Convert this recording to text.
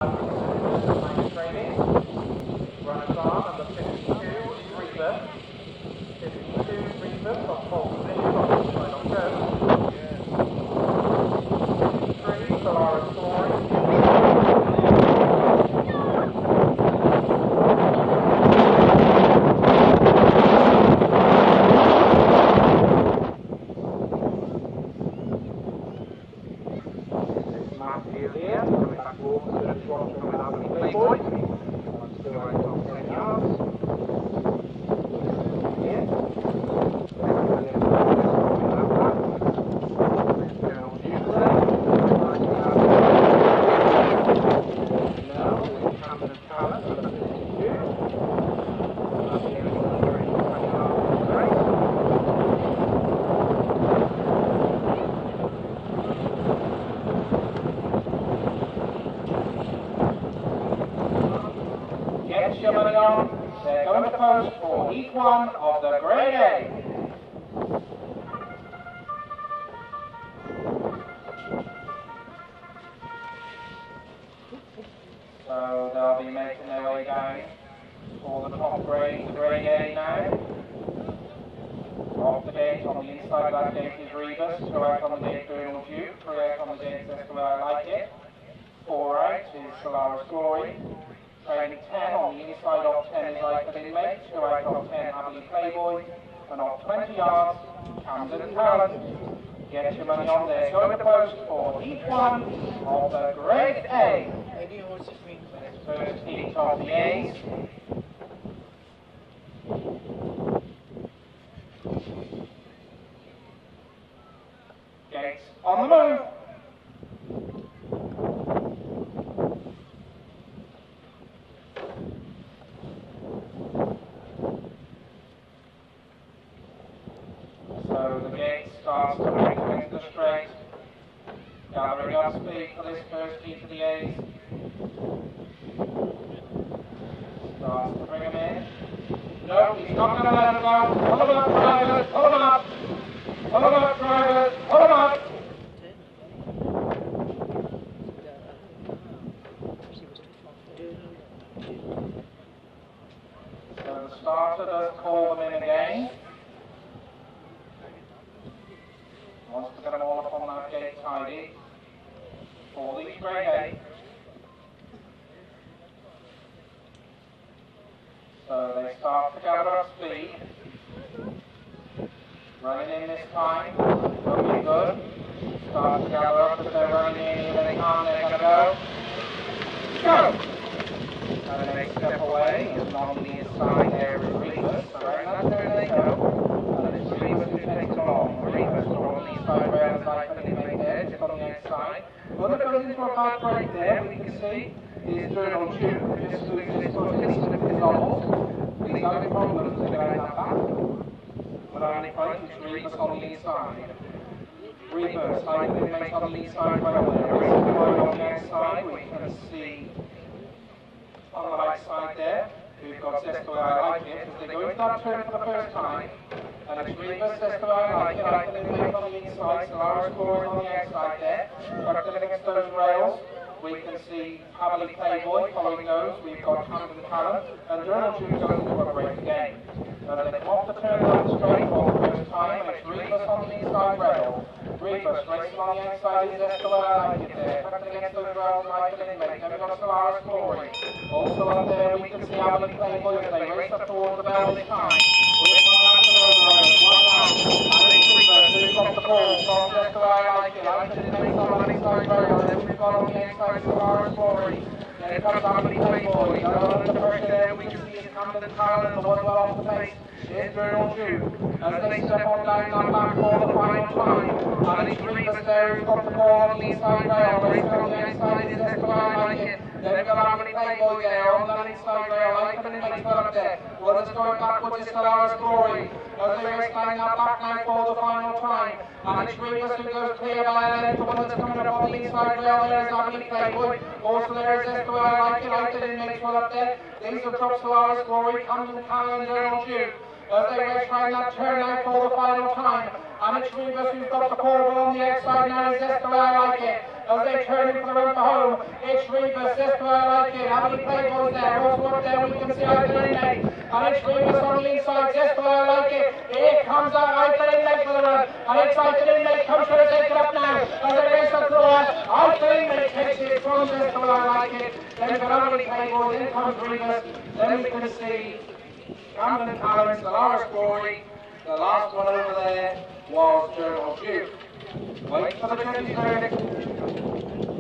Training. Runners on number 52 is Reba. 52 Reba from pole position on the final go. 53 Solara Story. Here, coming back over to the swap coming out of the Playboy. That's still right on 10 yards. Here. Colonel Tuesday. Now, with Camden Talent, number 52. That's the only one during 20 yards of the race. Your money on. They're going to post for week 1 of the Grade A. So they'll be making their way down for the top grade, the Grade A now. Off the gate, on the inside of that gate is Rebus, 2 out on the gate Bernal Duke, 3 out on the gate That's the Way I Like It, 4 out is Solara's Glory. Training 10 on the inside of 10 is Like an Inmate, 2 out of 10 Happily Playboy, and off 20 yards, Camden Talent. Get your money on there. Go to the post for each one of the Grade A. First heat of the A's. Gates on the move. So the gate starts to bring into the straight, gathering up speed for this first heat of the A's. Starts to bring him in. No, he's not going to let him go. Pull him up, drivers, pull him up. Pull him up, drivers, pull him up. So the starter does call them in again. Wants to get them all up on that gate tidy for the Grade A. So they start to gather up speed. Running in this time, looking good. Start to gather up as they're running in, even they can't, they're going to go. Go! And then they step away, and on the inside there is Rebus, so right that's where they go. And it's Rebus who takes along. Rebus on the inside rail as I can make there, just on the outside. When it goes into a bad break there, we can see is Bernal Duke, who just loses his foot, he's slipped his elbows. He's having problems to get out that back. But only point is Rebus on the inside. Rebus, like the inmate on the inside rail there. Rebus on the outside, we can see on the right side there, we've got That's the Way I Like It. As they go into that turn for the first time, and it's Rebus, That's the Way I Like It, like the inmate on the inside, Solara's Glory on the outside there. But against those rails, we can see Happily Playboy following those. We've got Camden Talent, and Bernal Duke going to a break again. And they come off the turn down the straight for the first time, and it's Rebus on the inside rail. Rebus racing on the outside is That's the Way I Like It there, tucked against those rails like an inmate. Then we've got Solara's Glory. Also up there we can see Happily Playboy as they race up towards the bell this time. We're going after those riders, one out. And it's Rebus who's got the ball from That's the Way I Like It. Like an inmate on the inside rail, and then we've got on the outside Solara's Glory. Then it comes Happily Playboy. Under the pressure there we can see Camden Talent, the one well off the pace. Is Bernal Duke as they step on down that back for the final time. And it's Rebus there who's got the ball on the inside rail. Racing on the outside is That's the Way I Like It. Then we've got Happily Playboy there on that inside rail. I come in and make up there. Well, it's going backwards is Solara's Glory. As they race down that back now for the final time. And it's Rebus who goes clear by a length. The one that's coming up on the inside rail there is Happily Playboy. Also there is That's the Way I Like It. Like the inmates well up there. These are top Solara's Glory. Camden Talent and Bernal Duke. As they race round that turn now for the final time. And it's Rebus who's got the ball on the outside now. That's the way I like it. As they turn into the run for home. It's Rebus, that's the way I like it. How many play balls there? Also up there, we can see Eileen Lake. And it's Rebus on the inside, that's the way I like it. Here comes Eileen Lake for the run. And it's Eileen Lake comes to take it up now. As they race up through it. Eileen Lake takes it from, that's the way I like it. Then we've got Emily play balls, in comes Rebus. Then we can see Camden Collins, the Lawrence Glory. The last one over there was Journal Duke. Wait for the judge's verdict.